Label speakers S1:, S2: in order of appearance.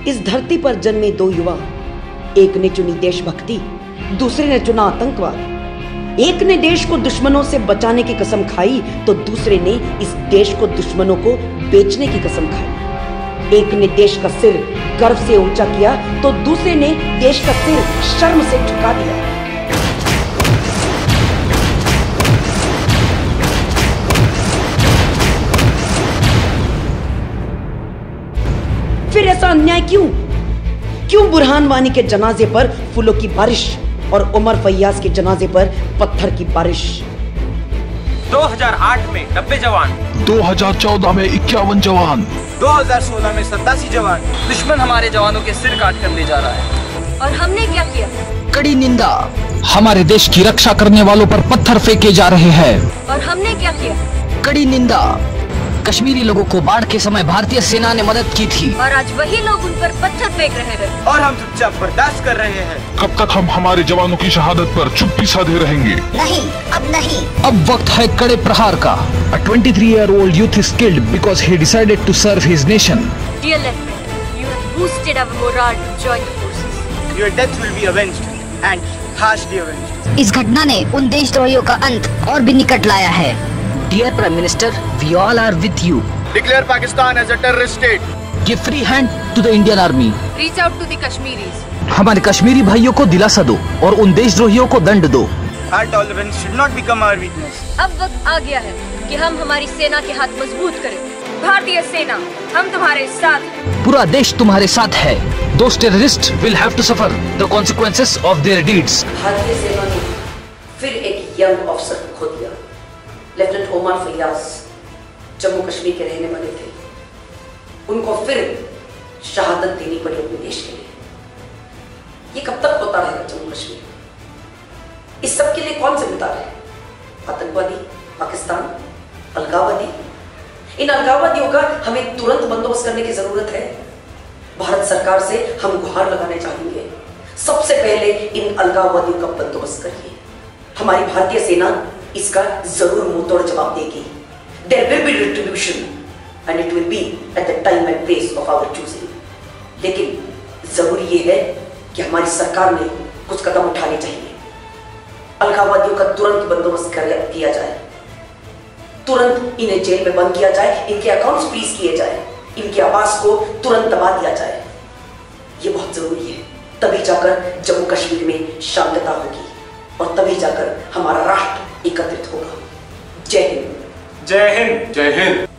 S1: इस धरती पर जन्मे दो युवा, एक ने चुनी देशभक्ति, दूसरे ने चुना आतंकवाद। एक ने देश को दुश्मनों से बचाने की कसम खाई तो दूसरे ने इस देश को दुश्मनों को बेचने की कसम खाई। एक ने देश का सिर गर्व से ऊंचा किया तो दूसरे ने देश का सिर शर्म से झुका दिया। फिर ऐसा अन्याय क्यों? क्यों बुरहान वानी के जनाजे पर फूलों की बारिश और उमर फैयाज के जनाजे पर पत्थर की बारिश?
S2: 2008 में 90 जवान,
S3: 2014 में 51 जवान,
S2: 2016 में 87 जवान। दुश्मन हमारे जवानों के सिर काट कर ले जा रहा है।
S4: और हमने क्या किया?
S5: कड़ी निंदा। हमारे देश की रक्षा करने वालों पर पत्थर फेंके जा रहे हैं।
S4: और हमने क्या किया?
S5: कड़ी निंदा। कश्मीरी लोगों को बाढ़ के समय भारतीय सेना ने मदद की थी
S4: और आज वही लोग उन पर पत्थर फेंक रहे हैं
S2: और हम चुपचाप बर्दाश्त कर रहे हैं।
S3: कब तक हम हमारे जवानों की शहादत पर चुप्पी साधे रहेंगे?
S4: नहीं, अब नहीं।
S5: अब वक्त है कड़े प्रहार का। A 23-year-old youth is killed because he decided to serve his nation.
S4: Dear lieutenant, you have boosted our morale to join the forces.
S2: Your death will be avenged and harshly avenged.
S6: इस घटना ने उन देशद्रोहियों का अंत और भी निकट लाया है।
S5: Dear Prime Minister, we all are with you.
S2: Declare Pakistan as a terrorist state.
S5: Give free hand to the Indian Army.
S4: Reach out to the Kashmiris.
S5: हमारे कश्मीरी भाइयों को दिलासा दो और उन देशद्रोहियों को दंड दो।
S2: Our tolerance should not become our weakness.
S4: अब वक्त आ गया है कि हम हमारी सेना के हाथ मजबूत करें। भारतीय सेना, हम तुम्हारे साथ हैं।
S5: पूरा देश तुम्हारे साथ है। Those terrorists will have to suffer the consequences of their deeds.
S1: भारतीय सेना ने फिर एक यंग ऑफिसर को खो दिया। लेफ्टिनेंट उमर फैयाज जम्मू कश्मीर के रहने वाले थे। उनको फिर शहादत देनी पड़ी अपने देश के लिए। ये कब तक होता रहेगा जम्मू कश्मीर? इस सब के लिए कौन जिम्मेदार है? आतंकवादी, पाकिस्तान, अलगाववादी? इन अलगाववादियों का हमें तुरंत बंदोबस्त करने की जरूरत है। भारत सरकार से हम गुहार लगाने चाहेंगे, सबसे पहले इन अलगाववादियों का बंदोबस्त करिए। हमारी भारतीय सेना इसका जरूर मुंहतोड़ जवाब देगी। There will be retribution and it will be at the time and place of our choosing. लेकिन जरूरी ये है कि हमारी सरकार ने कुछ कदम उठाने चाहिए। अलगाववादियों का तुरंत बंदोबस्त किया जाए, तुरंत इन्हें जेल में बंद किया जाए, इनके अकाउंट्स फ्रीज किए जाए, इनके आवास को तुरंत दबा दिया जाए। ये बहुत जरूरी है। तभी जाकर जम्मू कश्मीर में शांतता होगी और तभी जाकर हमारा राष्ट्र एकत्रित होगा। जय हिंद।
S2: जय हिंद। जय हिंद।